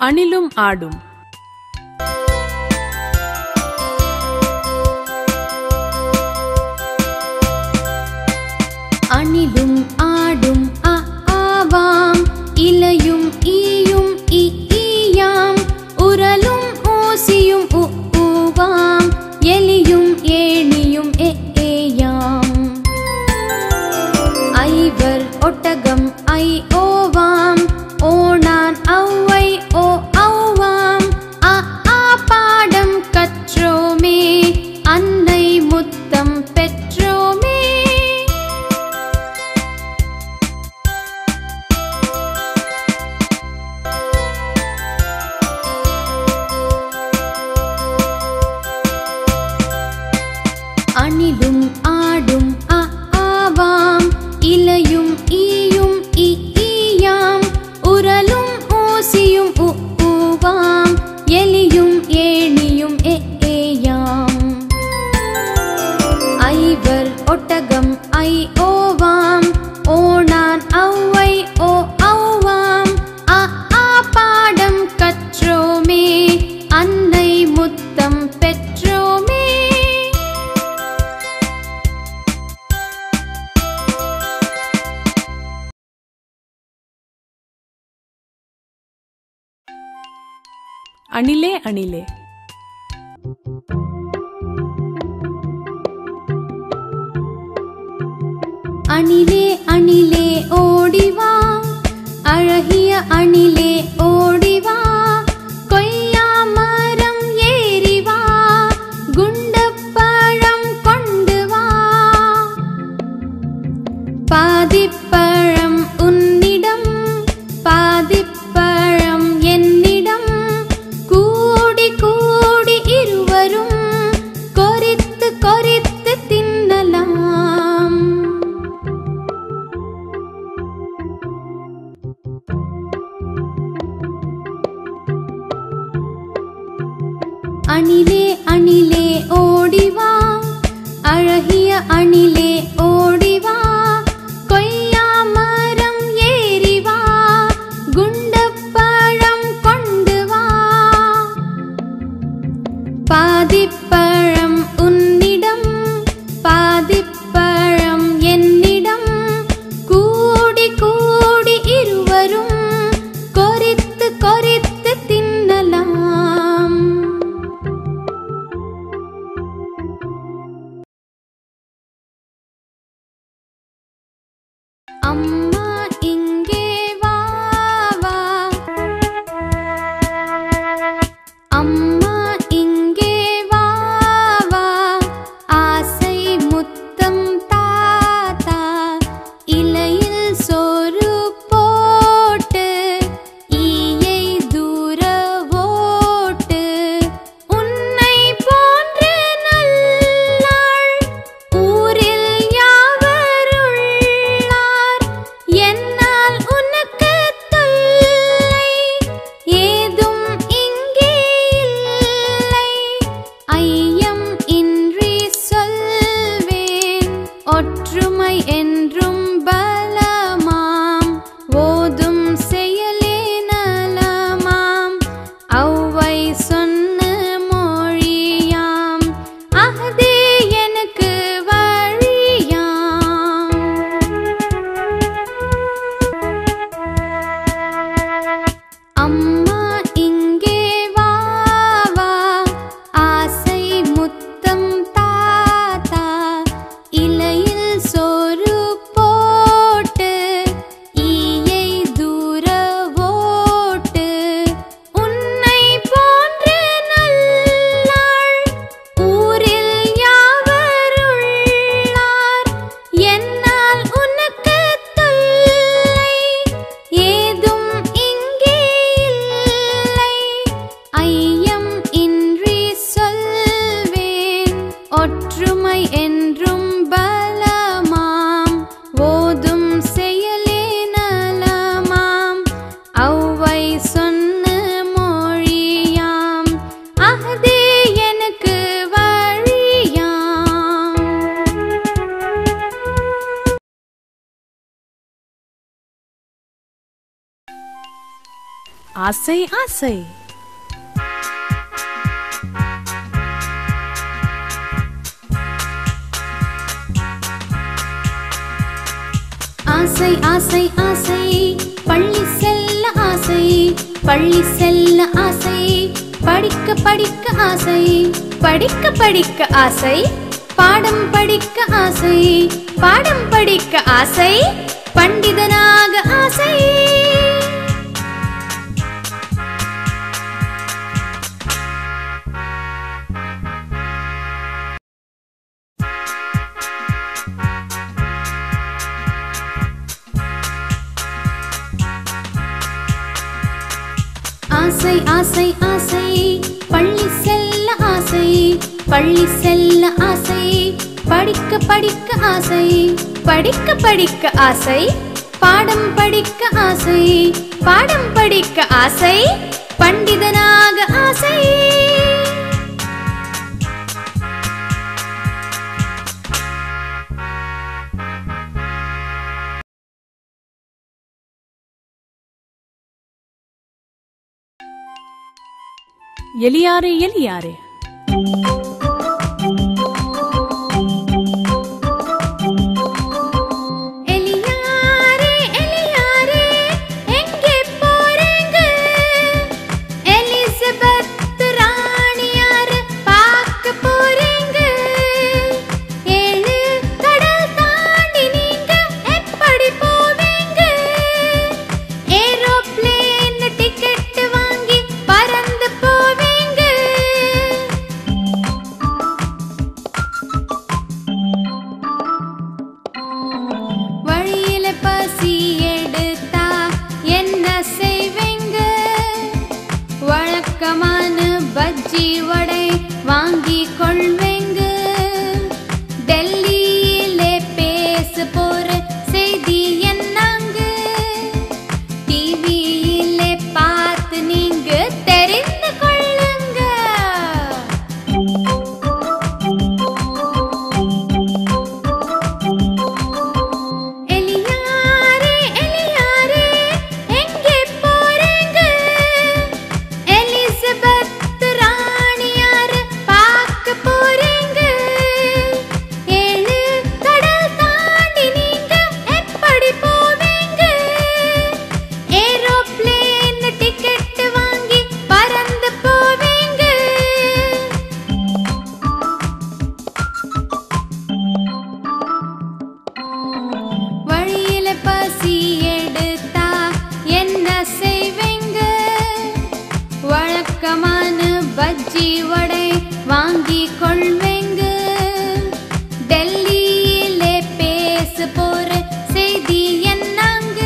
அணிலும் ஆடும். அணிலும் ஆடும் அ ஆவாம், இலையும் ஈயும் இ ஈயாம், உரலும் ஊசியும் உ ஊவாம், எலியும் ஏணியும் எ ஏயாம். ஐவர் ஒட்டகம் ஐ ஓவாம், ஓணான் ஔவை ஓ ஔவாம், அ ஆ பாடம் கற்றோமே, அன்னை முத்தம் பெற்றோமே. அணிலும் ஆடும் அ ஆவாம், இலையும் ஈயும் இ ஈயாம், உரலும் ஊசியும் உ ஊவாம், எலியும் ஏணியும் எ ஏயாம். ஐவர் ஒட்டகம் ஐ ஓவாம், ஓணான் ஔவை ஓ ஔவாம், அ ஆ பாடம் கற்றோமே, அன்னை முத்தம் பெற்றோமே. அணிலே அணிலே. அணிலே அணிலே ஓடிவா, அழகிய அணிலே ஓடிவா, கொய்யா மரம் ஏறிவா, குண்டப்பழம் கொண்டு வா. பாதிப்பழம் உன்னிடம், பாதிப்பழம் என்னிடம், கூடி கூடி இருவரும் கொறித்து கொறித்து தின்னலாம். அணிலே அணிலே ஓடிவா, அழகிய அணிலே ஓடிவா, கொய்யா மரம் ஏறிவா, குண்டப்பழம் கொண்டு வா. பாதிப்பழம் உன்னிடம், பாதிப்பழம் என்னிடம், கூடி கூடி இருவரும் கொறித்து கொறித்து தின்னலாம். ஆசை ஆசை. ஆசை ஆசை ஆசை பள்ளி செல்ல ஆசை, பள்ளி செல்ல ஆசை, படிக்க படிக்க ஆசை, படிக்க படிக்க ஆசை, பாடம் படிக்க ஆசை, பாடம் படிக்க ஆசை, பண்டிதனாக ஆசை. ஆசை ஆசை ஆசை பள்ளி செல்ல ஆசை, பள்ளி செல்ல ஆசை, படிக்க படிக்க ஆசை, படிக்க படிக்க ஆசை, பாடம் படிக்க ஆசை, பாடம் படிக்க ஆசை, பண்டிதனாக ஆசை. எலியாரே எலியாரே. பஜ்ஜி வடை வாங்கி கொள்வேங்க, டெல்லியிலே பேச போற செய்தி என்னங்க, டிவியிலே பார்த்து நீங்க தெரிந்து கொள்ளுங்க. எலியாரே எலியாரே எங்கே போறீங்க, எலிசபெத் பசி எடுத்தா என்ன செய்வீங்க, வழக்கமான பஜ்ஜி வடை வாங்கி கொள்வேங்க, டெல்லியிலே பேச போற செய்தி என்னங்க,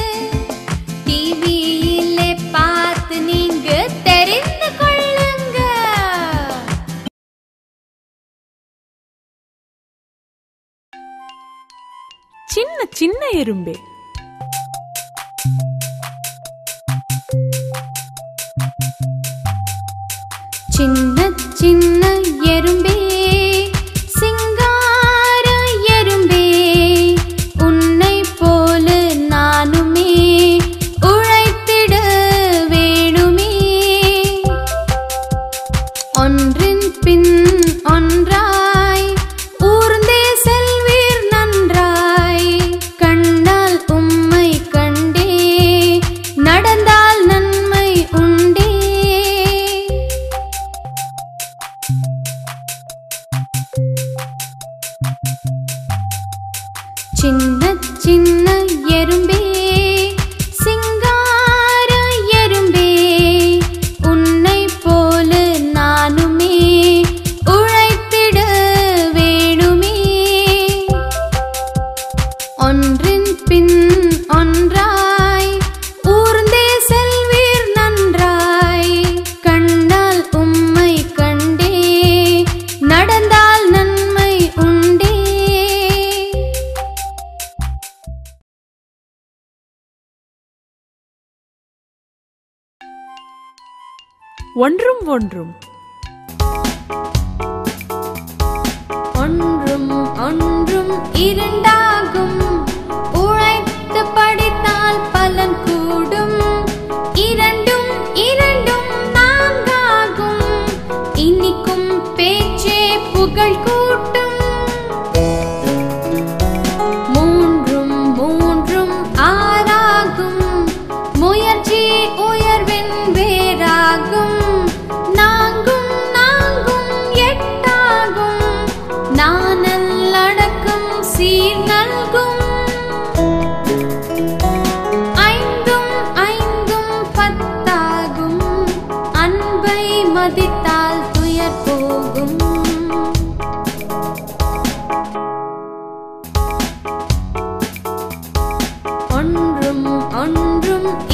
டிவியிலே பார்த்து நீங்க தெரிந்து கொள்ளுங்க. சின்ன சின்ன எறும்பே. சின்ன சின்ன எறும்பே, சிங்கார எறும்பே, உன்னை போல நானுமே உழைத்திட வேணுமே, ஒன்றின் பின் ஒன்றாய் ஊர்ந்தே செல்வீர் நன்றாய், கண்டால் உம்மை கண்டே நடந்தால் நன்மை உண்டே. சின்ன சின்ன எறும்பே, சிங்கார எறும்பே, உன்னை போல நானுமே உழைத்திட வேணுமே, ஒன்றின் பின் ஒன்றாய் ஊர்ந்தே செல்வீர் நன்றாய், கண்டால் உம்மை கண்டே நடந்தால் நன்மை உண்டே. ஒன்றும் ஒன்றும். ஒன்றும் ஒன்றும் இரண்டாகும், உழைத்து படித்தால் பலன் கூடும், இரண்டும்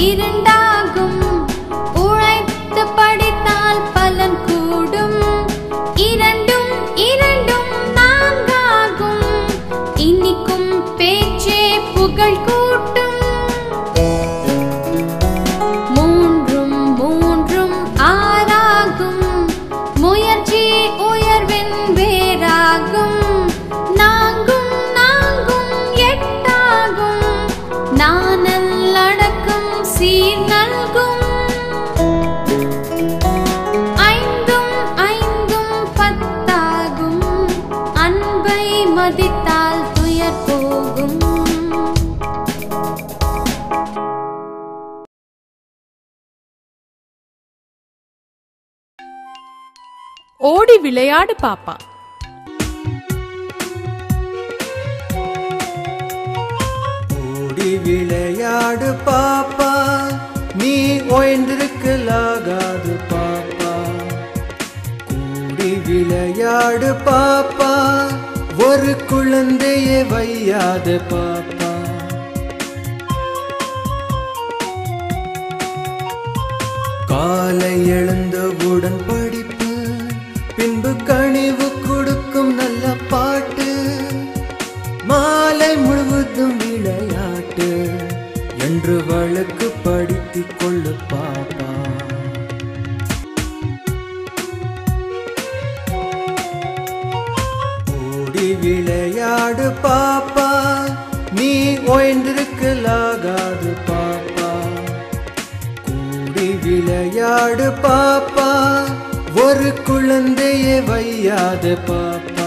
இரண்டாகும். உழைத்து படித்தால் பலன் கூடும். இரண்டும் இரண்டும் நான்காகும். இனிக்கும் பேச்சே புகழ் கூட்டும். மூன்றும் மூன்றும் ஆறாகும். முயற்சி உயர்வின் வேறாகும். நான்கும் நான்கும் எட்டாகும். நாணல் அடக்கம் சீர் நல்கும். ஐந்தும் ஐந்தும் பத்தாகும். அன்பை மதித்தால் துயர் போகும். ஓடி விளையாடு பாப்பா. ஓடி விளையாடு பாப்பா, நீ ஓய்ந்திருக்கலாகாது பாப்பா. கூடி விளையாடு பாப்பா, ஒரு குழந்தையை வையாது பாப்பா. காலை எழுந்தவுடன் படிப்பு, பின்பு கனிவு கொடுக்கும் நல்ல பாட்டு. மாலை முழுவதும் விளையாட்டு என்று வழக்கு படித்துக் கொள்ளு பாப்பா. ஓடி விளையாடு பாப்பா, நீ ஓய்ந்திருக்கலாகாது பாப்பா. கூடி விளையாடு பாப்பா, ஒரு குழந்தையை வையாது பாப்பா.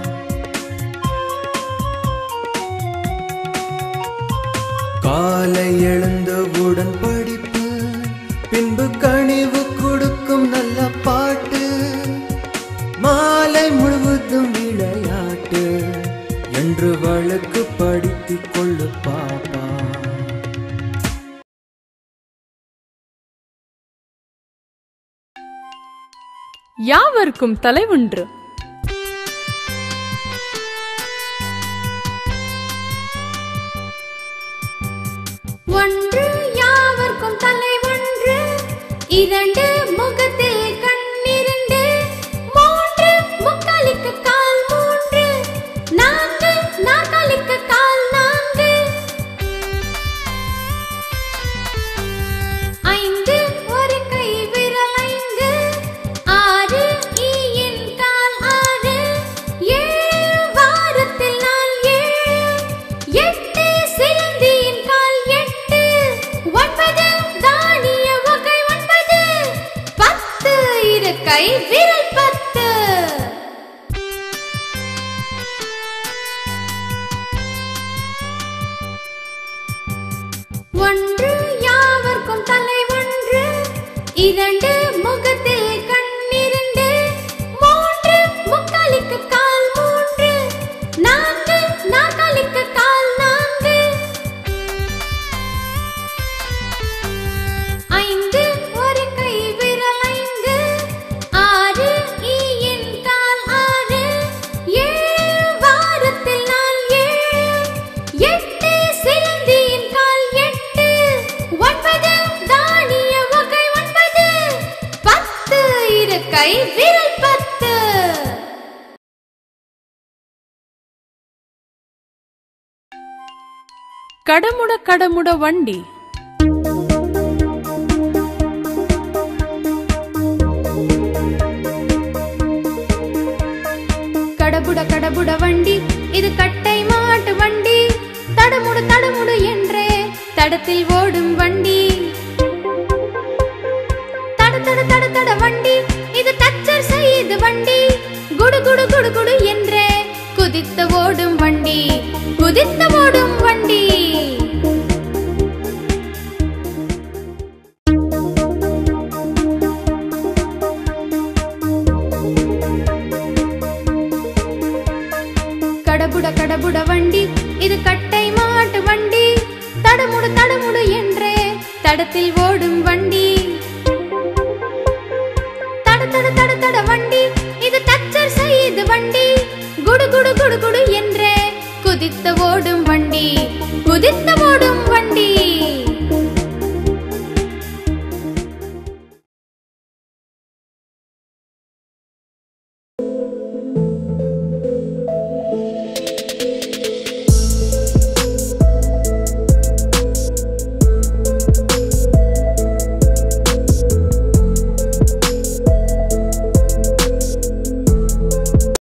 காலை எழுந்தவுடன் படிப்பு, பின்பு கனிவு கொடுக்கும் நல்ல பாட்டு. மாலை முழுவதும் விளையாட்டு என்று வழக்கு படித்துக் கொள்ளு பாப்பா. யாவர்க்கும் தலை ஒன்று. ஒன்று யாவர்க்கும் தலை ஒன்று. இரண்டு முகத்தில் கண்ணிரண்டு. மூன்று முக்காலிக்கு கால் மூன்று. நான்கு நாற்காலிக்கு கால் நான்கு. ஐந்து ஒரு கை விரல் ஐந்து. ஆறு ஈயின் கால் ஆறு. ஏழு வாரத்தில் நாள் ஏழு. எட்டு சிலந்தியின் கால் எட்டு. ஒன்பது தானிய வகை ஒன்பது. பத்து இரு கை விரல் பத்து. ஒன்று யாவர்க்கும் தலை ஒன்று. இரண்டு முகத்தில் கண்ணிரண்டு. மூன்று முக்காலிக்கு கால் மூன்று. நான்கு நாற்காலிக்கு கால் நான்கு. ஐந்து ஒரு கை விரல் ஐந்து. ஆறு ஈயின் கால் ஆறு. ஏழு வாரத்தில் நாள் ஏழு. எட்டு சிலந்தியின் கால் எட்டு. ஒன்பது தானிய வகை ஒன்பது. பத்து இரு கை விரல் பத்து. கடமுட கடமுட வண்டி. கடபுட கடபுட வண்டி, இது கட்டை மாட்டு வண்டி. தடமுடு தடமுடு என்றே தடத்தில் ஓடும் வண்டி. தட தட தட தட வண்டி, இது தச்சர் செய்து வண்டி. குடு குடு குடு குடு என்றே குதித்து ஓடும் வண்டி. குதித்து ஓடும் வண்டி. கடபுட கடபுட வண்டி, இது கட்டை மாட்டு வண்டி. தடமுடு தடமுடு என்றே தடத்தில் ஓடும் வண்டி. தட தட தட தட வண்டி, இது தச்சர் செய்து வண்டி. குடு குடு குடு குடு என்றே குதித்து ஓடும் வண்டி. குதித்து ஓடும் வண்டி.